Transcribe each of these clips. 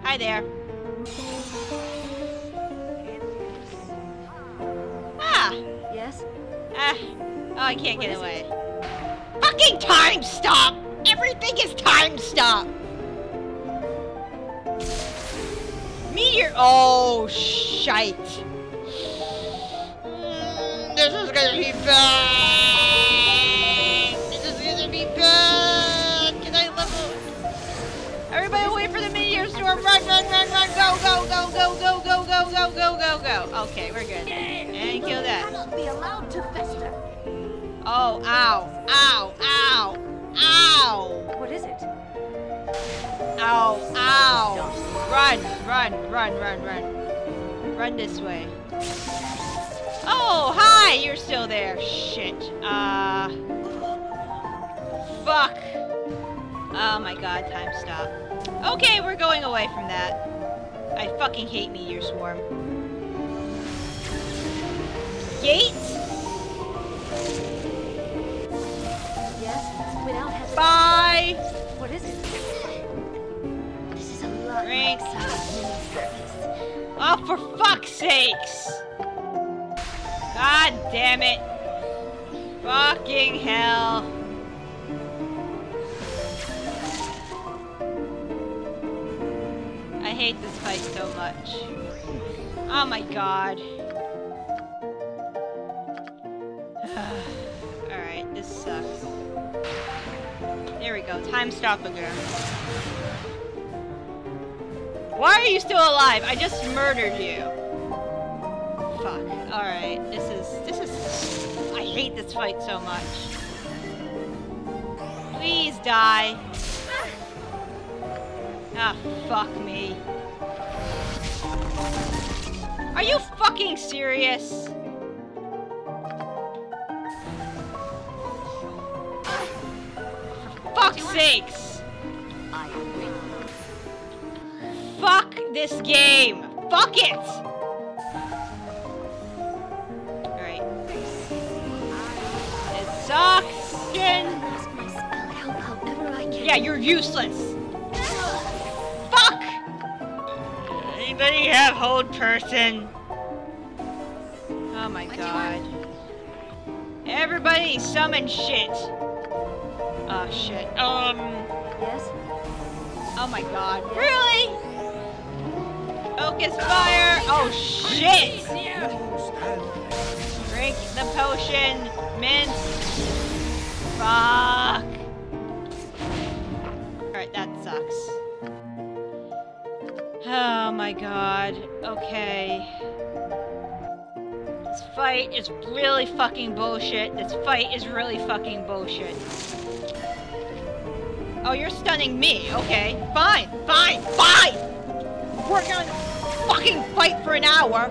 Hi there. Ah! Yes? Oh, I can't get away. Fucking time stop! Everything is time stop! Meteor. Oh, shite. This is gonna be bad. This is gonna be bad. Can I level? Everybody wait for the meteor storm. Run, run, run, run. Go, go, go, go, go, go, go, go, go, go, go. Okay, we're good. And kill that. Cannot be allowed to fester. Oh, ow, ow, ow, ow. What is it? Ow, ow. Run, run, run, run, run. Run this way. Oh, hi, you're still there. Shit. Fuck. Oh my god, time stop. Okay, we're going away from that. I fucking hate Meteor Swarm. Gate? Yes? Without hesitation. Bye! What is it? This is a lot Drink. like mini circus. Oh, for fuck's sakes! God damn it! Fucking hell! I hate this fight so much. Oh my god. Alright, this sucks. There we go, time stop again. Why are you still alive? I just murdered you. Fuck. Alright, this is... I hate this fight so much. Please die. Ah, fuck me. Are you fucking serious? For fuck's sakes! Fuck this game! Fuck it! Alright. It sucks! Again. Lost my spell. Help however I can. Yeah, you're useless! Fuck! Anybody have hold person? Oh my god. Everybody summon shit! Oh shit. Yes? Oh my god. Really? Focus fire! Oh shit! Drink the potion! Mince! Fuck! Alright, that sucks. Oh my god. Okay. This fight is really fucking bullshit. This fight is really fucking bullshit. Oh, you're stunning me. Okay. Fine. Fine. Fine! We're gonna fucking fight for an hour.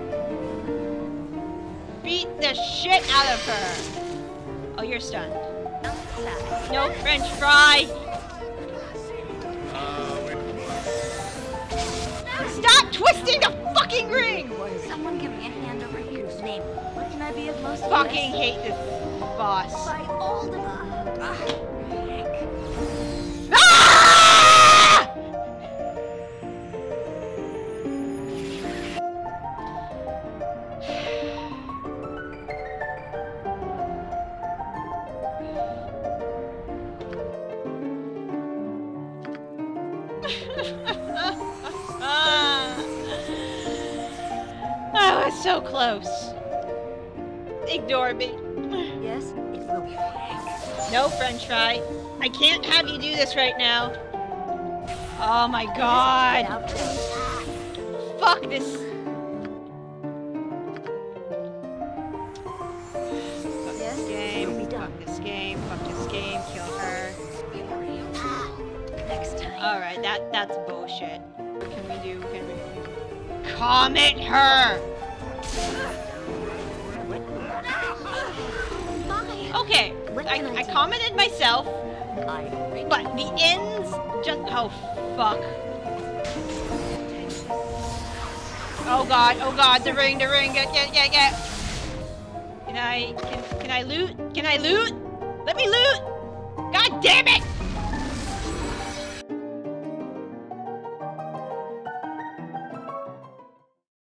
Beat the shit out of her. Oh, you're stunned. No French fry. Stop twisting the fucking ring! Someone give me a hand over here. Name. What can I be of most Fucking hate this boss. By all the Ah! I was so close. Ignore me. Yes? It will be fine. No French fry. I can't have you do this right now. Oh my god. Fuck this. Fuck Yes? this game. It'll be done. Fuck this game. Fuck this game. Kill her. Next time. Alright, that's bullshit. What can we do? Can we comment her? Okay, I commented myself, but the ends just... Oh, fuck. Oh god, the ring, get. Can I loot? Can I loot? Let me loot! God damn it!